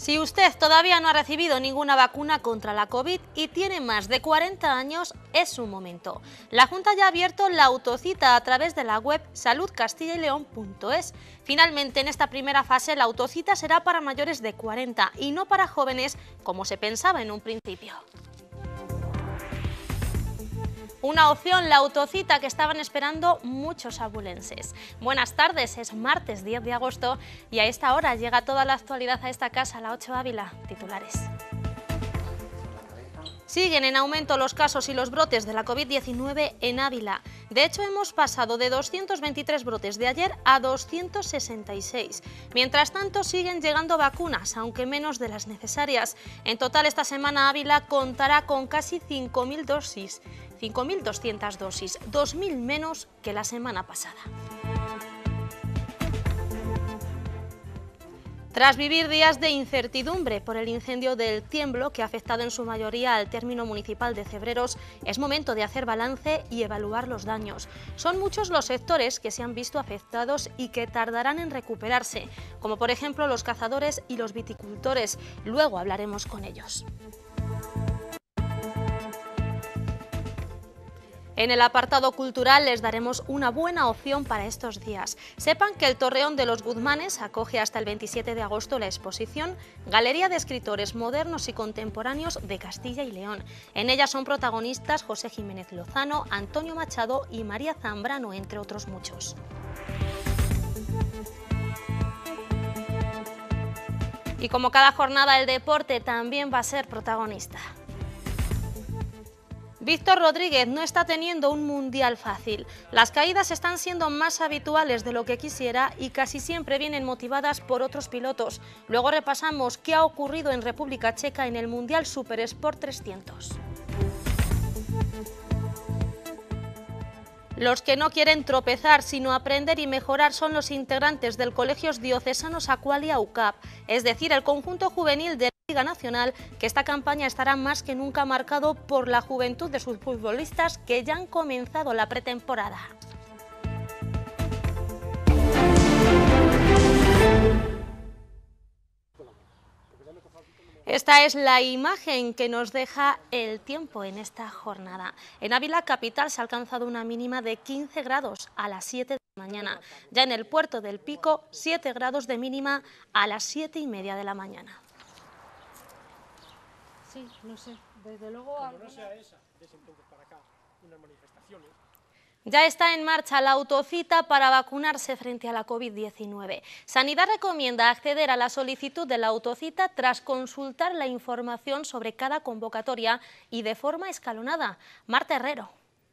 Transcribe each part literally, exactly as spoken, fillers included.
Si usted todavía no ha recibido ninguna vacuna contra la COVID y tiene más de cuarenta años, es su momento. La Junta ya ha abierto la autocita a través de la web salud castilla y león punto es. Finalmente, en esta primera fase, la autocita será para mayores de cuarenta y no para jóvenes, como se pensaba en un principio. Una opción, la autocita que estaban esperando muchos abulenses. Buenas tardes, es martes diez de agosto y a esta hora llega toda la actualidad a esta casa, la ocho Ávila. Titulares. Siguen en aumento los casos y los brotes de la COVID diecinueve en Ávila. De hecho, hemos pasado de doscientos veintitrés brotes de ayer a doscientos sesenta y seis. Mientras tanto, siguen llegando vacunas, aunque menos de las necesarias. En total, esta semana Ávila contará con casi cinco mil dosis, cinco mil doscientas dosis, dos mil menos que la semana pasada. Tras vivir días de incertidumbre por el incendio del Tiemblo, que ha afectado en su mayoría al término municipal de Cebreros, es momento de hacer balance y evaluar los daños. Son muchos los sectores que se han visto afectados y que tardarán en recuperarse, como por ejemplo los cazadores y los viticultores. Luego hablaremos con ellos. En el apartado cultural les daremos una buena opción para estos días. Sepan que el Torreón de los Guzmanes acoge hasta el veintisiete de agosto la exposición Galería de Escritores Modernos y Contemporáneos de Castilla y León. En ella son protagonistas José Jiménez Lozano, Antonio Machado y María Zambrano, entre otros muchos. Y como cada jornada, el deporte también va a ser protagonista. Víctor Rodríguez no está teniendo un mundial fácil. Las caídas están siendo más habituales de lo que quisiera y casi siempre vienen motivadas por otros pilotos. Luego repasamos qué ha ocurrido en República Checa en el Mundial Super Sport trescientos. Los que no quieren tropezar, sino aprender y mejorar son los integrantes del Colegios Diocesanos Aqualia U C A P, es decir, el conjunto juvenil de la Liga Nacional, que esta campaña estará más que nunca marcado por la juventud de sus futbolistas que ya han comenzado la pretemporada. Esta es la imagen que nos deja el tiempo en esta jornada. En Ávila capital se ha alcanzado una mínima de quince grados a las siete de la mañana. Ya en el puerto del Pico, siete grados de mínima a las siete y media de la mañana. Sí, no sé, desde luego... Como no sea esa, desde entonces para acá, unas manifestaciones... Ya está en marcha la autocita para vacunarse frente a la COVID diecinueve. Sanidad recomienda acceder a la solicitud de la autocita tras consultar la información sobre cada convocatoria y de forma escalonada. Marta Herrero.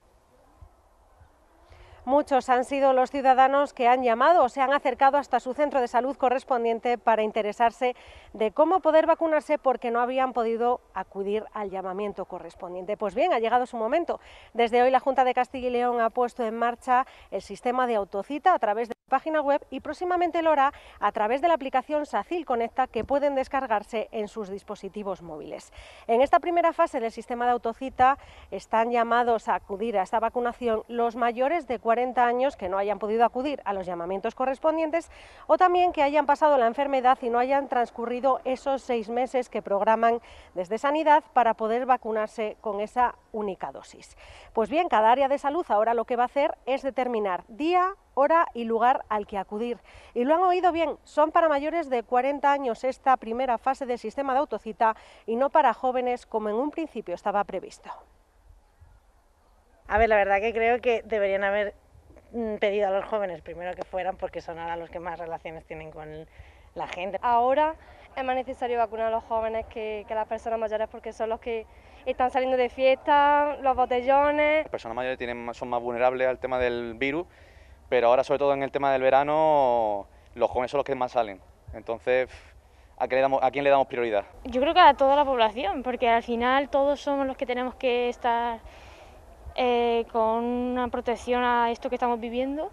Muchos han sido los ciudadanos que han llamado o se han acercado hasta su centro de salud correspondiente para interesarse de cómo poder vacunarse porque no habían podido acudir al llamamiento correspondiente. Pues bien, ha llegado su momento. Desde hoy la Junta de Castilla y León ha puesto en marcha el sistema de autocita a través de la página web y próximamente lo hará a través de la aplicación SACIL Conecta que pueden descargarse en sus dispositivos móviles. En esta primera fase del sistema de autocita están llamados a acudir a esta vacunación los mayores de cuarenta años que no hayan podido acudir a los llamamientos correspondientes o también que hayan pasado la enfermedad y no hayan transcurrido esos seis meses que programan desde Sanidad para poder vacunarse con esa única dosis. Pues bien, cada área de salud ahora lo que va a hacer es determinar día, hora y lugar al que acudir. Y lo han oído bien, son para mayores de cuarenta años esta primera fase del sistema de autocita y no para jóvenes como en un principio estaba previsto. A ver, la verdad que creo que deberían haber pedido a los jóvenes primero que fueran porque son ahora los que más relaciones tienen con la gente. Ahora es más necesario vacunar a los jóvenes que, que a las personas mayores porque son los que están saliendo de fiesta, los botellones. Las personas mayores tienen, son más vulnerables al tema del virus, pero ahora sobre todo en el tema del verano los jóvenes son los que más salen. Entonces, ¿a quién le damos, a quién le damos prioridad? Yo creo que a toda la población, porque al final todos somos los que tenemos que estar Eh, con una protección a esto que estamos viviendo.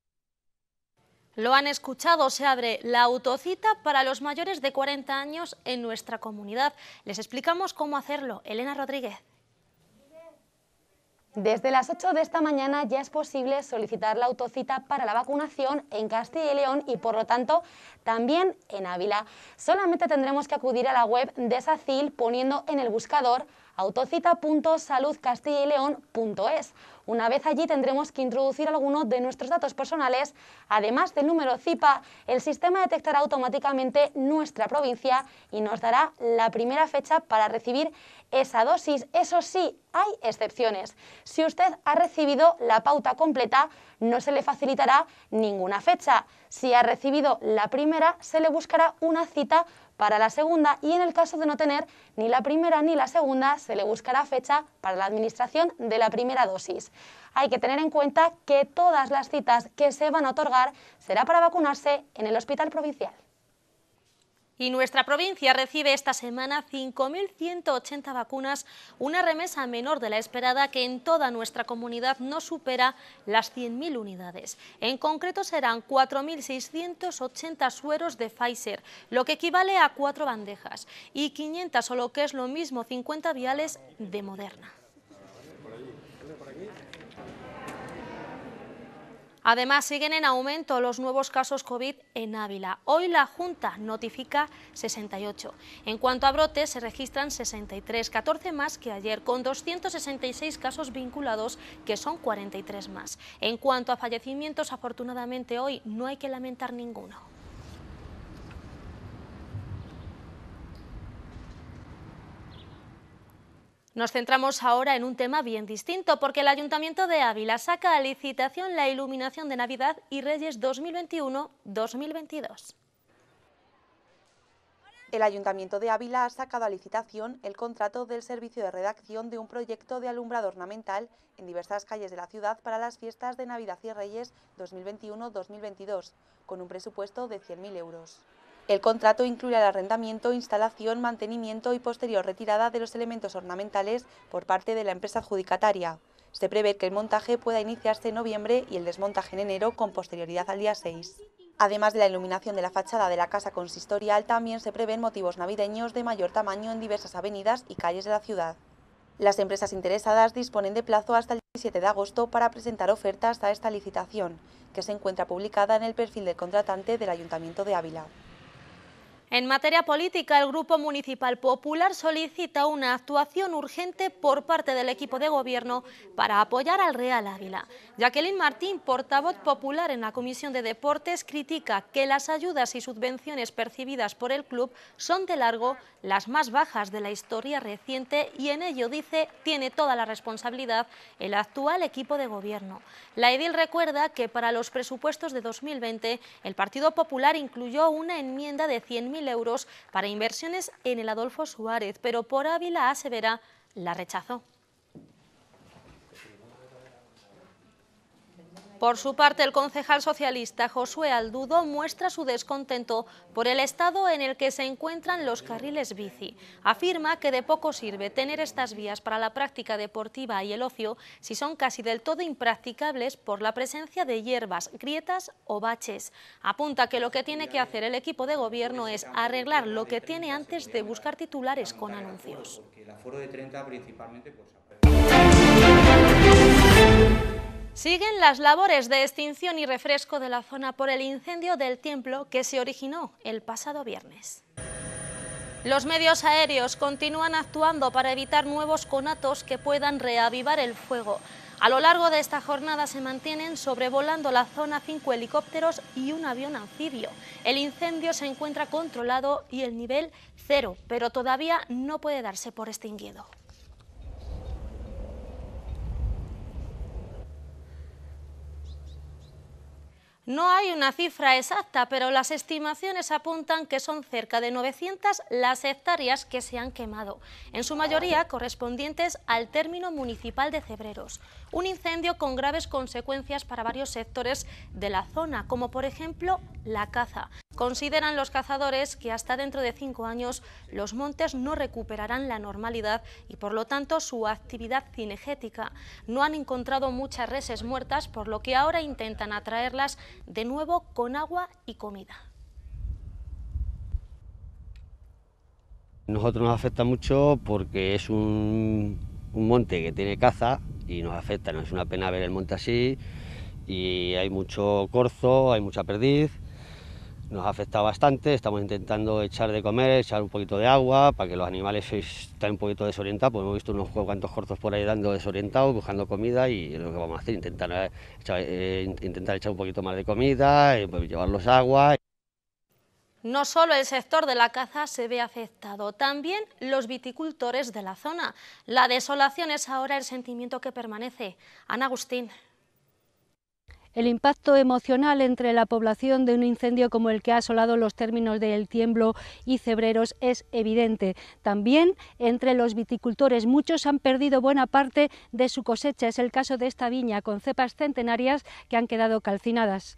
Lo han escuchado, se abre la autocita para los mayores de cuarenta años en nuestra comunidad. Les explicamos cómo hacerlo. Elena Rodríguez. Desde las ocho de esta mañana ya es posible solicitar la autocita para la vacunación en Castilla y León y por lo tanto también en Ávila. Solamente tendremos que acudir a la web de SACIL poniendo en el buscador autocita punto salud castilla y león punto es. Una vez allí tendremos que introducir algunos de nuestros datos personales. Además del número CIPA, el sistema detectará automáticamente nuestra provincia y nos dará la primera fecha para recibir esa dosis. Eso sí, hay excepciones. Si usted ha recibido la pauta completa, no se le facilitará ninguna fecha. Si ha recibido la primera, se le buscará una cita para la segunda y en el caso de no tener ni la primera ni la segunda, se le buscará fecha para la administración de la primera dosis. Hay que tener en cuenta que todas las citas que se van a otorgar será para vacunarse en el hospital provincial. Y nuestra provincia recibe esta semana cinco mil ciento ochenta vacunas, una remesa menor de la esperada que en toda nuestra comunidad no supera las cien mil unidades. En concreto serán cuatro mil seiscientos ochenta sueros de Pfizer, lo que equivale a cuatro bandejas, y quinientas o lo que es lo mismo, cincuenta viales de Moderna. Además, siguen en aumento los nuevos casos COVID en Ávila. Hoy la Junta notifica sesenta y ocho. En cuanto a brotes, se registran sesenta y tres, catorce más que ayer, con doscientos sesenta y seis casos vinculados, que son cuarenta y tres más. En cuanto a fallecimientos, afortunadamente hoy no hay que lamentar ninguno. Nos centramos ahora en un tema bien distinto, porque el Ayuntamiento de Ávila saca a licitación la iluminación de Navidad y Reyes dos mil veintiuno dos mil veintidós. El Ayuntamiento de Ávila ha sacado a licitación el contrato del servicio de redacción de un proyecto de alumbrado ornamental en diversas calles de la ciudad para las fiestas de Navidad y Reyes dos mil veintiuno dos mil veintidós, con un presupuesto de cien mil euros. El contrato incluye el arrendamiento, instalación, mantenimiento y posterior retirada de los elementos ornamentales por parte de la empresa adjudicataria. Se prevé que el montaje pueda iniciarse en noviembre y el desmontaje en enero con posterioridad al día seis. Además de la iluminación de la fachada de la casa consistorial, también se prevén motivos navideños de mayor tamaño en diversas avenidas y calles de la ciudad. Las empresas interesadas disponen de plazo hasta el diecisiete de agosto para presentar ofertas a esta licitación, que se encuentra publicada en el perfil del contratante del Ayuntamiento de Ávila. En materia política, el Grupo Municipal Popular solicita una actuación urgente por parte del equipo de gobierno para apoyar al Real Ávila. Jacqueline Martín, portavoz popular en la Comisión de Deportes, critica que las ayudas y subvenciones percibidas por el club son de largo las más bajas de la historia reciente y en ello, dice, tiene toda la responsabilidad el actual equipo de gobierno. La edil recuerda que para los presupuestos de dos mil veinte el Partido Popular incluyó una enmienda de cien mil euros para inversiones en el Adolfo Suárez, pero por Ávila, asevera, la rechazó. Por su parte, el concejal socialista Josué Aldudo muestra su descontento por el estado en el que se encuentran los carriles bici. Afirma que de poco sirve tener estas vías para la práctica deportiva y el ocio si son casi del todo impracticables por la presencia de hierbas, grietas o baches. Apunta que lo que tiene que hacer el equipo de gobierno es arreglar lo que tiene antes de buscar titulares con anuncios. El aforo de treinta principalmente pues, Siguen las labores de extinción y refresco de la zona por el incendio del templo que se originó el pasado viernes. Los medios aéreos continúan actuando para evitar nuevos conatos que puedan reavivar el fuego. A lo largo de esta jornada se mantienen sobrevolando la zona cinco helicópteros y un avión anfibio. El incendio se encuentra controlado y el nivel cero, pero todavía no puede darse por extinguido. No hay una cifra exacta, pero las estimaciones apuntan que son cerca de novecientas las hectáreas que se han quemado, en su mayoría correspondientes al término municipal de Cebreros. Un incendio con graves consecuencias para varios sectores de la zona, como por ejemplo la caza. Consideran los cazadores que hasta dentro de cinco años los montes no recuperarán la normalidad y por lo tanto su actividad cinegética. No han encontrado muchas reses muertas, por lo que ahora intentan atraerlas de nuevo con agua y comida. Nosotros nos afecta mucho porque es un, un monte que tiene caza y nos afecta. ¿No? Es una pena ver el monte así y hay mucho corzo, hay mucha perdiz. Nos afecta bastante, estamos intentando echar de comer, echar un poquito de agua para que los animales estén un poquito desorientados, porque hemos visto unos cuantos corzos por ahí dando desorientados, buscando comida y es lo que vamos a hacer, intentar, eh, echar, eh, intentar echar un poquito más de comida, eh, pues llevarlos agua. No solo el sector de la caza se ve afectado, también los viticultores de la zona. La desolación es ahora el sentimiento que permanece. Ana Agustín. El impacto emocional entre la población de un incendio como el que ha asolado los términos de El Tiemblo y Cebreros es evidente. También entre los viticultores, muchos han perdido buena parte de su cosecha. Es el caso de esta viña con cepas centenarias que han quedado calcinadas.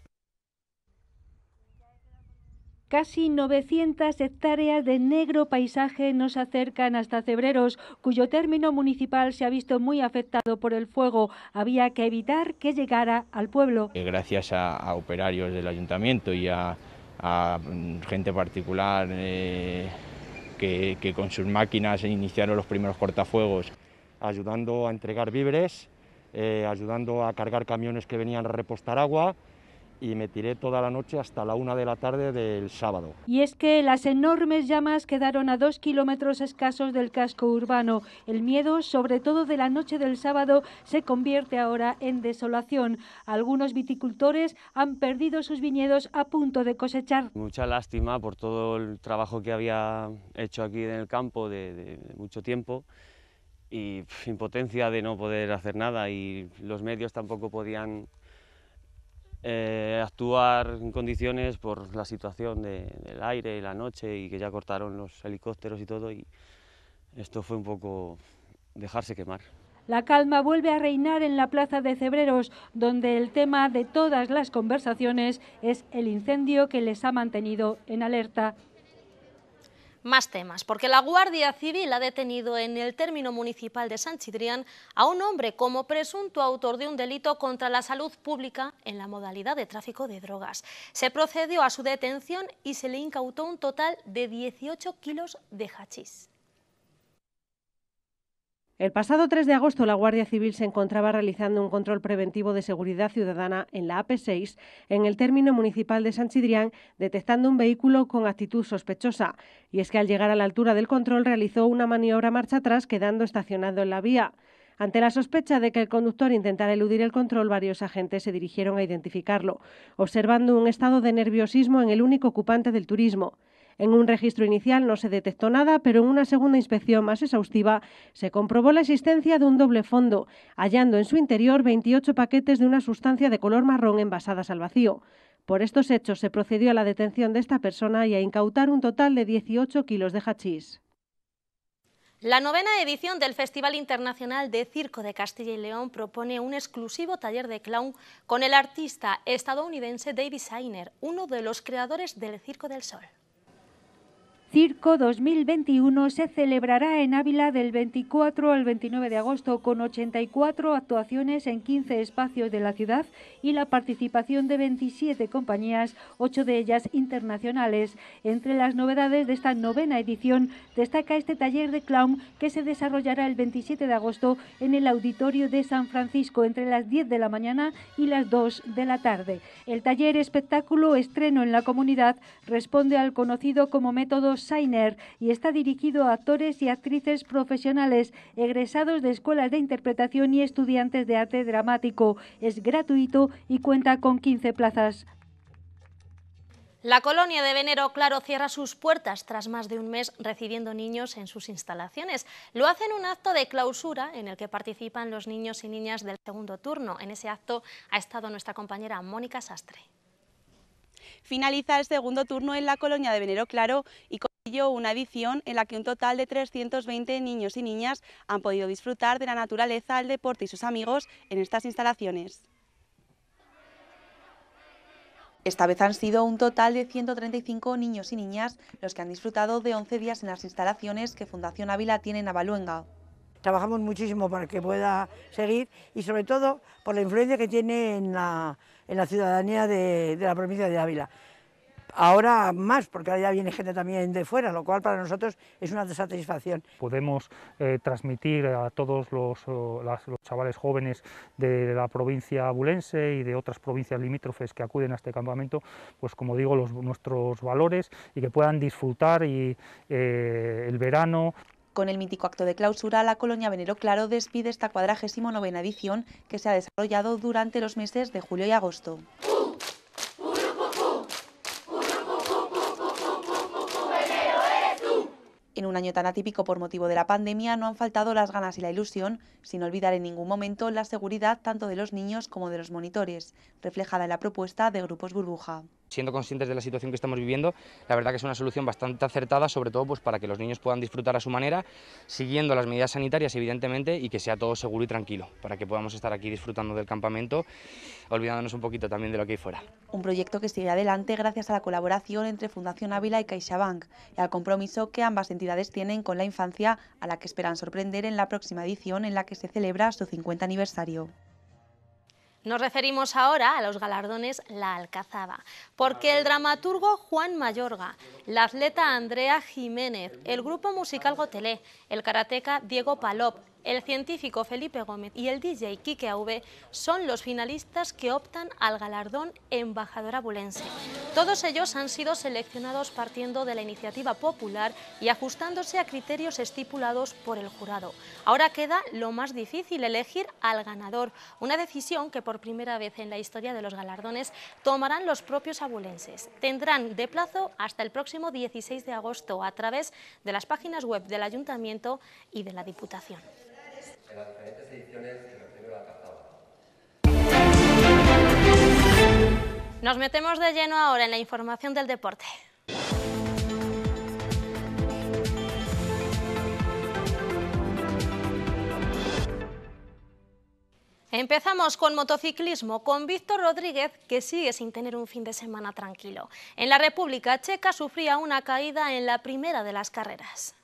Casi novecientas hectáreas de negro paisaje nos acercan hasta Cebreros, cuyo término municipal se ha visto muy afectado por el fuego. Había que evitar que llegara al pueblo. Gracias a, a operarios del ayuntamiento y a, a gente particular eh, que, que con sus máquinas iniciaron los primeros cortafuegos. Ayudando a entregar víveres, eh, ayudando a cargar camiones que venían a repostar agua, y me tiré toda la noche hasta la una de la tarde del sábado. Y es que las enormes llamas quedaron a dos kilómetros escasos del casco urbano. El miedo, sobre todo de la noche del sábado, se convierte ahora en desolación. Algunos viticultores han perdido sus viñedos a punto de cosechar. Mucha lástima por todo el trabajo que había hecho aquí en el campo de, de, de mucho tiempo y pff, impotencia de no poder hacer nada, y los medios tampoco podían Eh, actuar en condiciones por la situación de, del aire y la noche, y que ya cortaron los helicópteros y todo, y esto fue un poco dejarse quemar. La calma vuelve a reinar en la plaza de Cebreros, donde el tema de todas las conversaciones es el incendio que les ha mantenido en alerta. Más temas, porque la Guardia Civil ha detenido en el término municipal de Sant Cibrián a un hombre como presunto autor de un delito contra la salud pública en la modalidad de tráfico de drogas. Se procedió a su detención y se le incautó un total de dieciocho kilos de hachís. El pasado tres de agosto la Guardia Civil se encontraba realizando un control preventivo de seguridad ciudadana en la A P seis en el término municipal de Sant Cibrián, detectando un vehículo con actitud sospechosa. Y es que al llegar a la altura del control realizó una maniobra marcha atrás, quedando estacionado en la vía. Ante la sospecha de que el conductor intentara eludir el control, varios agentes se dirigieron a identificarlo, observando un estado de nerviosismo en el único ocupante del turismo. En un registro inicial no se detectó nada, pero en una segunda inspección más exhaustiva se comprobó la existencia de un doble fondo, hallando en su interior veintiocho paquetes de una sustancia de color marrón envasadas al vacío. Por estos hechos se procedió a la detención de esta persona y a incautar un total de dieciocho kilos de hachís. La novena edición del Festival Internacional de Circo de Castilla y León propone un exclusivo taller de clown con el artista estadounidense David Sainer, uno de los creadores del Circo del Sol. Circo dos mil veintiuno se celebrará en Ávila del veinticuatro al veintinueve de agosto con ochenta y cuatro actuaciones en quince espacios de la ciudad y la participación de veintisiete compañías, ocho de ellas internacionales. Entre las novedades de esta novena edición destaca este taller de clown que se desarrollará el veintisiete de agosto en el Auditorio de San Francisco entre las diez de la mañana y las dos de la tarde. El taller espectáculo estreno en la comunidad responde al conocido como método Sainer y está dirigido a actores y actrices profesionales, egresados de escuelas de interpretación y estudiantes de arte dramático. Es gratuito y cuenta con quince plazas. La colonia de Venero Claro cierra sus puertas tras más de un mes recibiendo niños en sus instalaciones. Lo hace en un acto de clausura en el que participan los niños y niñas del segundo turno. En ese acto ha estado nuestra compañera Mónica Sastre. Finaliza el segundo turno en la colonia de Venero Claro y con ello una edición en la que un total de trescientos veinte niños y niñas han podido disfrutar de la naturaleza, el deporte y sus amigos en estas instalaciones. Esta vez han sido un total de ciento treinta y cinco niños y niñas los que han disfrutado de once días en las instalaciones que Fundación Ávila tiene en Avaluenga. Trabajamos muchísimo para que pueda seguir y sobre todo por la influencia que tiene en la, en la ciudadanía de, de la provincia de Ávila. Ahora más, porque ahora ya viene gente también de fuera, lo cual para nosotros es una satisfacción. Podemos eh, transmitir a todos los, las, los chavales jóvenes de la provincia abulense y de otras provincias limítrofes que acuden a este campamento, pues como digo, los, nuestros valores y que puedan disfrutar y, eh, el verano. Con el mítico acto de clausura, la Colonia Venero Claro despide esta cuadragésimo novena edición que se ha desarrollado durante los meses de julio y agosto. En un año tan atípico por motivo de la pandemia no han faltado las ganas y la ilusión, sin olvidar en ningún momento la seguridad tanto de los niños como de los monitores, reflejada en la propuesta de Grupos Burbuja. Siendo conscientes de la situación que estamos viviendo, la verdad que es una solución bastante acertada, sobre todo pues para que los niños puedan disfrutar a su manera, siguiendo las medidas sanitarias evidentemente, y que sea todo seguro y tranquilo, para que podamos estar aquí disfrutando del campamento, olvidándonos un poquito también de lo que hay fuera. Un proyecto que sigue adelante gracias a la colaboración entre Fundación Ávila y CaixaBank y al compromiso que ambas entidades tienen con la infancia, a la que esperan sorprender en la próxima edición en la que se celebra su cincuenta aniversario. Nos referimos ahora a los galardones La Alcazaba, porque el dramaturgo Juan Mayorga, la atleta Andrea Jiménez, el grupo musical Gotelé, el karateca Diego Palop, el científico Felipe Gómez y el D J Quique Auve son los finalistas que optan al galardón Embajador Abulense. Todos ellos han sido seleccionados partiendo de la iniciativa popular y ajustándose a criterios estipulados por el jurado. Ahora queda lo más difícil, elegir al ganador, una decisión que por primera vez en la historia de los galardones tomarán los propios abulenses. Tendrán de plazo hasta el próximo dieciséis de agosto a través de las páginas web del Ayuntamiento y de la Diputación. En las diferentes ediciones de los premios La Alcazaba. Nos metemos de lleno ahora en la información del deporte. Empezamos con motociclismo, con Víctor Rodríguez, que sigue sin tener un fin de semana tranquilo. En la República Checa sufría una caída en la primera de las carreras.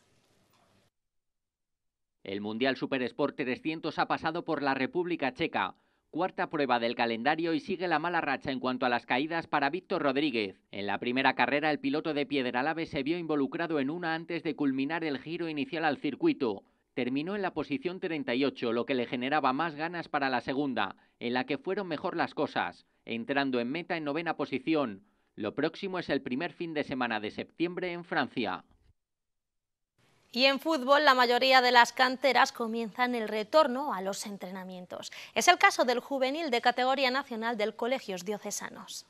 El Mundial Supersport trescientos ha pasado por la República Checa, cuarta prueba del calendario, y sigue la mala racha en cuanto a las caídas para Víctor Rodríguez. En la primera carrera el piloto de Piedralabes se vio involucrado en una antes de culminar el giro inicial al circuito. Terminó en la posición treinta y ocho, lo que le generaba más ganas para la segunda, en la que fueron mejor las cosas, entrando en meta en novena posición. Lo próximo es el primer fin de semana de septiembre en Francia. Y en fútbol, la mayoría de las canteras comienzan el retorno a los entrenamientos. Es el caso del juvenil de categoría nacional del Colegios Diocesanos.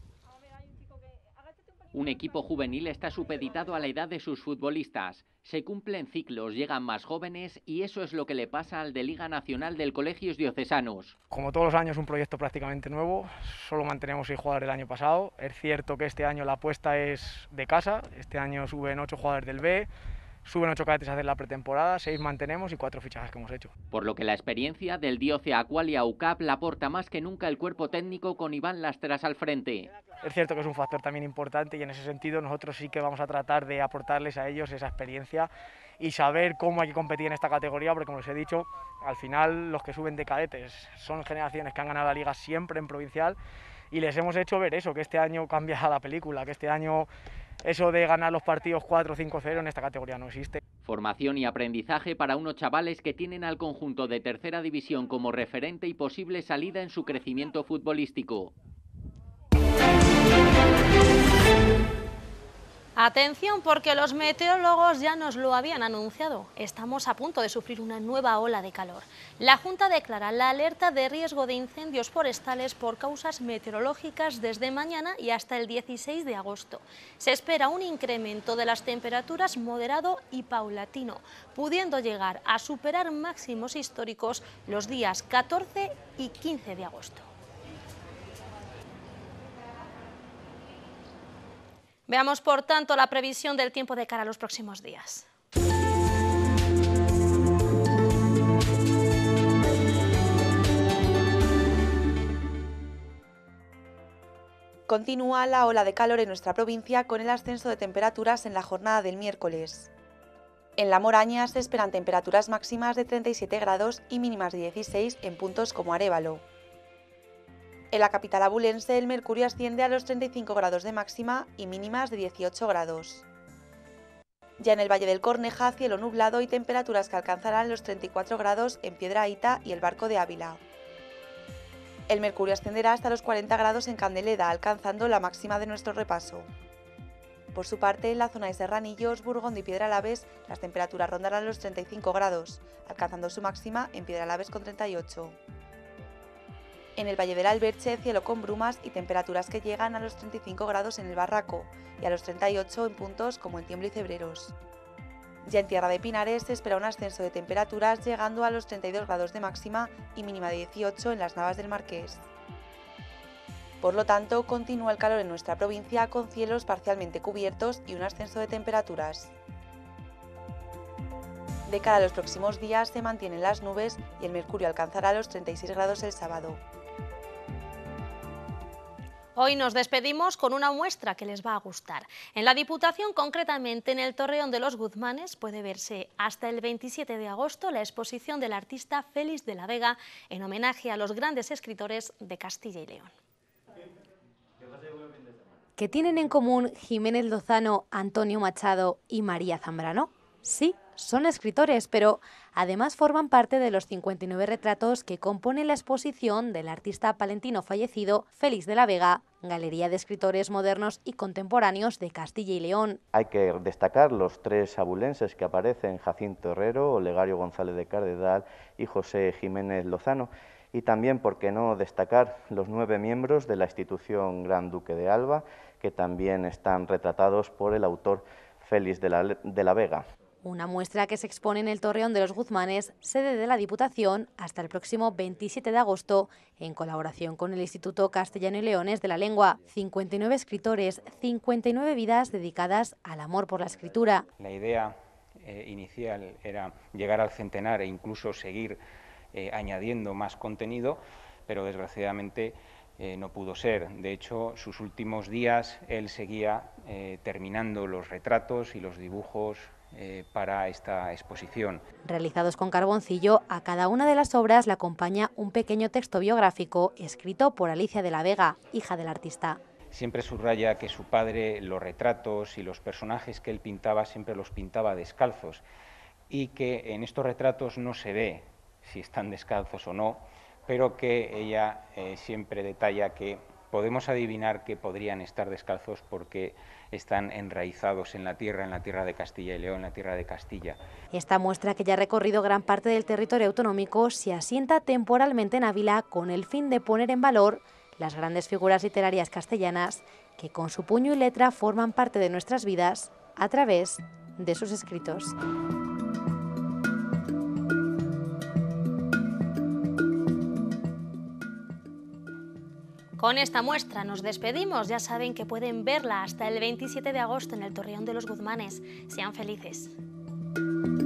Un equipo juvenil está supeditado a la edad de sus futbolistas. Se cumplen ciclos, llegan más jóvenes y eso es lo que le pasa al de Liga Nacional del Colegios Diocesanos. Como todos los años, un proyecto prácticamente nuevo. Solo mantenemos seis jugadores del año pasado. Es cierto que este año la apuesta es de casa. Este año suben ocho jugadores del B. Suben ocho cadetes a hacer la pretemporada, seis mantenemos y cuatro fichajes que hemos hecho. Por lo que la experiencia del Dioce Aqualia U C A P la aporta más que nunca el cuerpo técnico con Iván Lastras al frente. Es cierto que es un factor también importante y en ese sentido nosotros sí que vamos a tratar de aportarles a ellos esa experiencia y saber cómo hay que competir en esta categoría, porque como les he dicho, al final los que suben de cadetes son generaciones que han ganado la liga siempre en provincial y les hemos hecho ver eso, que este año cambia la película, que este año eso de ganar los partidos cuatro cinco cero en esta categoría no existe. Formación y aprendizaje para unos chavales que tienen al conjunto de tercera división como referente y posible salida en su crecimiento futbolístico. Atención, porque los meteorólogos ya nos lo habían anunciado. Estamos a punto de sufrir una nueva ola de calor. La Junta declara la alerta de riesgo de incendios forestales por causas meteorológicas desde mañana y hasta el dieciséis de agosto. Se espera un incremento de las temperaturas moderado y paulatino, pudiendo llegar a superar máximos históricos los días catorce y quince de agosto. Veamos, por tanto, la previsión del tiempo de cara a los próximos días. Continúa la ola de calor en nuestra provincia con el ascenso de temperaturas en la jornada del miércoles. En La Moraña se esperan temperaturas máximas de treinta y siete grados y mínimas de dieciséis en puntos como Arévalo. En la capital abulense el mercurio asciende a los treinta y cinco grados de máxima y mínimas de dieciocho grados. Ya en el Valle del Corneja, cielo nublado y temperaturas que alcanzarán los treinta y cuatro grados en Piedrahíta y el Barco de Ávila. El mercurio ascenderá hasta los cuarenta grados en Candeleda, alcanzando la máxima de nuestro repaso. Por su parte, en la zona de Serranillos, Burgondo y Piedralaves, las temperaturas rondarán los treinta y cinco grados, alcanzando su máxima en Piedralaves con treinta y ocho. En el Valle del Alberche, cielo con brumas y temperaturas que llegan a los treinta y cinco grados en el Barraco y a los treinta y ocho en puntos como en Tiemblo y Cebreros. Ya en Tierra de Pinares se espera un ascenso de temperaturas llegando a los treinta y dos grados de máxima y mínima de dieciocho en las Navas del Marqués. Por lo tanto, continúa el calor en nuestra provincia con cielos parcialmente cubiertos y un ascenso de temperaturas. De cara a los próximos días se mantienen las nubes y el mercurio alcanzará los treinta y seis grados el sábado. Hoy nos despedimos con una muestra que les va a gustar. En la Diputación, concretamente en el Torreón de los Guzmanes, puede verse hasta el veintisiete de agosto la exposición del artista Félix de la Vega en homenaje a los grandes escritores de Castilla y León. ¿Qué tienen en común Jiménez Lozano, Antonio Machado y María Zambrano? Sí, son escritores, pero además forman parte de los cincuenta y nueve retratos que componen la exposición del artista palentino fallecido Félix de la Vega, Galería de Escritores Modernos y Contemporáneos de Castilla y León. Hay que destacar los tres abulenses que aparecen: Jacinto Herrero, Olegario González de Cardedal y José Jiménez Lozano. Y también, por qué no, destacar los nueve miembros de la institución Gran Duque de Alba, que también están retratados por el autor Félix de la, de la Vega. Una muestra que se expone en el Torreón de los Guzmanes, sede de la Diputación, hasta el próximo veintisiete de agosto, en colaboración con el Instituto Castellano y Leones de la Lengua. cincuenta y nueve escritores, cincuenta y nueve vidas dedicadas al amor por la escritura. La idea eh, inicial era llegar al centenar e incluso seguir eh, añadiendo más contenido, pero desgraciadamente eh, no pudo ser. De hecho, sus últimos días él seguía eh, terminando los retratos y los dibujos Eh, para esta exposición. Realizados con carboncillo, a cada una de las obras le acompaña un pequeño texto biográfico escrito por Alicia de la Vega, hija del artista. Siempre subraya que su padre, los retratos y los personajes que él pintaba, siempre los pintaba descalzos, y que en estos retratos no se ve si están descalzos o no, pero que ella eh, siempre detalla que podemos adivinar que podrían estar descalzos porque están enraizados en la tierra, en la tierra de Castilla y León, en la tierra de Castilla. Esta muestra, que ya ha recorrido gran parte del territorio autonómico, se asienta temporalmente en Ávila con el fin de poner en valor las grandes figuras literarias castellanas que con su puño y letra forman parte de nuestras vidas a través de sus escritos. Con esta muestra nos despedimos. Ya saben que pueden verla hasta el veintisiete de agosto en el Torreón de los Guzmanes. Sean felices.